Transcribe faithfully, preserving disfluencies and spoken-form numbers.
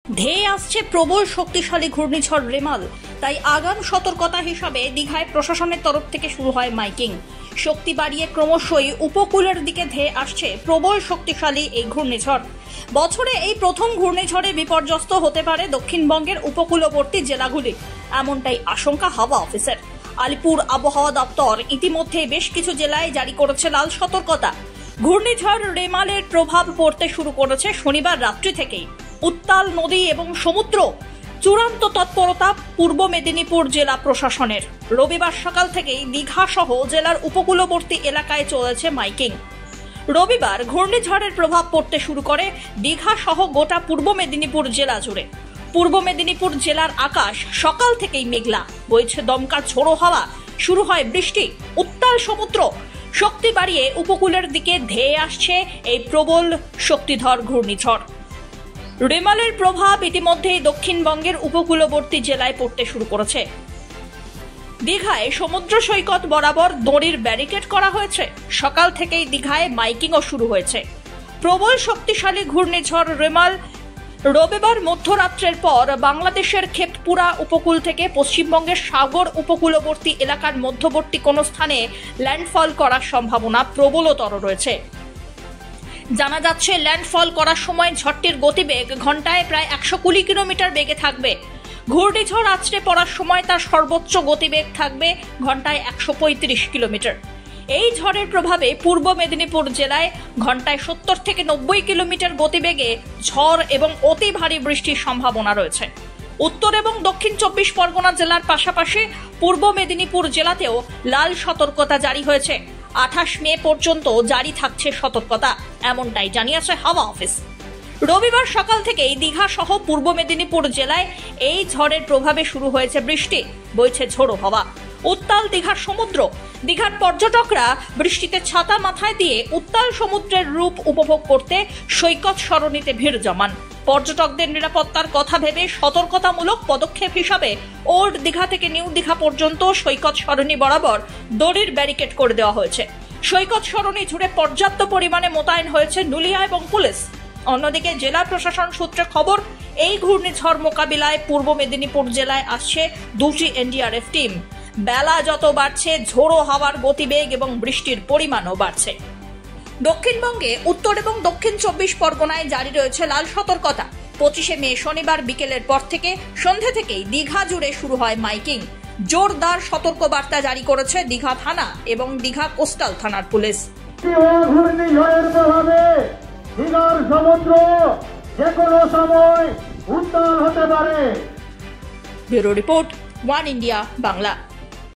ধেয়ে আসছে প্রবল শক্তিশালী ঘূর্ণিঝড় রেমাল, তাই আগাম সতর্কতা হিসাবে দীঘায় প্রশাসনের তরফ থেকে শুরু হয় মাইকিং। শক্তি বাড়িয়ে ক্রমশই উপকূলের দিকে ধেয়ে আসছে প্রবল শক্তিশালী এই ঘূর্ণিঝড়। বছরে এই প্রথম ঘূর্ণিঝড়ে বিপর্যস্ত হতে পারে দক্ষিণবঙ্গের উপকূলবর্তী জেলাগুলি, এমনটাই আশঙ্কা হাওয়া অফিসের। আলিপুর আবহাওয়া দপ্তর ইতিমধ্যে বেশ কিছু জেলায় জারি করেছে লাল সতর্কতা। ঘূর্ণিঝড় রেমালের প্রভাব পড়তে শুরু করেছে শনিবার রাত্রি থেকেই। উত্তাল নদী এবং সমুদ্র, চূড়ান্ত তৎপরতা পূর্ব মেদিনীপুর জেলা প্রশাসনের। রবিবার সকাল থেকেই দীঘা সহ জেলার উপকূলবর্তী এলাকায় চলেছে মাইকিং। রবিবার ঘূর্ণিঝড়ের প্রভাব পড়তে শুরু করে দীঘা সহ গোটা পূর্ব মেদিনীপুর জেলা জুড়ে। পূর্ব মেদিনীপুর জেলার আকাশ সকাল থেকেই মেঘলা, বইছে দমকা ঝোড়ো হাওয়া, শুরু হয় বৃষ্টি। উত্তাল সমুদ্র, শক্তি বাড়িয়ে উপকূলের দিকে ধেয়ে আসছে এই প্রবল শক্তিধর ঘূর্ণিঝড়। রেমালের প্রভাব ইতিমধ্যেই দক্ষিণবঙ্গের উপকূলবর্তী জেলায় পড়তে শুরু করেছে। দীঘায় সমুদ্র সৈকত বরাবর দড়ির ব্যারিকেড করা হয়েছে। সকাল থেকেই দীঘায় মাইকিংও শুরু হয়েছে। প্রবল শক্তিশালী ঘূর্ণিঝড় রেমাল রবিবার মধ্যরাত্রের পর বাংলাদেশের খেতপুরা উপকূল থেকে পশ্চিমবঙ্গের সাগর উপকূলবর্তী এলাকার মধ্যবর্তী কোনো স্থানে ল্যান্ডফল করার সম্ভাবনা প্রবলতর রয়েছে। জানা যাচ্ছে, ল্যান্ডফল করার সময় ঝড়টির গতিবেগ ঘন্টায় প্রায় একশো কুড়ি কিলোমিটার বেগে থাকবে। ঘূর্ণিঝড় আছড়ে পড়ার সময় তার সর্বোচ্চ গতিবেগ থাকবে ঘন্টায় একশো পঁয়ত্রিশ কিলোমিটার। এই ঝড়ের প্রভাবে পূর্ব মেদিনীপুর জেলায় ঘন্টায় সত্তর থেকে নব্বই কিলোমিটার গতিবেগে ঝড় এবং অতি ভারী বৃষ্টির সম্ভাবনা রয়েছে। উত্তর এবং দক্ষিণ চব্বিশ পরগনা জেলার পাশাপাশি পূর্ব মেদিনীপুর জেলাতেও লাল সতর্কতা জারি হয়েছে। আঠাশ মে পর্যন্ত জারি থাকছে সতর্কতা, এমনটাই জানিয়েছে হাওয়া অফিস। রবিবার সকাল থেকেই দীঘা সহ পূর্ব মেদিনীপুর জেলায় এই ঝড়ের প্রভাবে শুরু হয়েছে বৃষ্টি, বইছে ঝোড়ো হাওয়া। উত্তাল দীঘার সমুদ্র, দীঘার পর্যটকরা বৃষ্টিতে ছাতা মাথায় দিয়ে উত্তাল সমুদ্রের রূপ উপভোগ করতে সৈকত সরণিতে ভিড় জমান। পর্যটকদের নিরাপত্তার কথা ভেবে সতর্কতামূলক পদক্ষেপ হিসাবে ওল্ড দীঘা থেকে নিউ দীঘা পর্যন্ত সৈকত সরণি বরাবর দড়ির ব্যারিকেড করে দেওয়া হয়েছে। সৈকত সরণি জুড়ে পর্যাপ্ত পরিমাণে মোতায়েন হয়েছে নুলিয়া এবং পুলিশ। অন্যদিকে জেলা প্রশাসন সূত্রে খবর, এই ঘূর্ণিঝড় মোকাবিলায় পূর্ব মেদিনীপুর জেলায় আসছে দুটি এনডিআরএফ টিম। বেলা যত বাড়ছে, ঝোড়ো হাওয়ার গতিবেগ এবং বৃষ্টির পরিমাণও বাড়ছে। দক্ষিণবঙ্গে উত্তর এবং দক্ষিণ চব্বিশ পরগনায় জারি রয়েছে লাল সতর্কতা। পঁচিশে মে শনিবার বিকেলের পর থেকে সন্ধ্যে থেকেই দীঘা জুড়ে শুরু হয় মাইকিং। জোরদার সতর্ক বার্তা জারি করেছে দীঘা থানা এবং দীঘা কোস্টাল থানার পুলিশ। দীঘার সমুদ্র যে কোনো সময় উত্তাল হতে পারে। Bureau report, one India Bangla.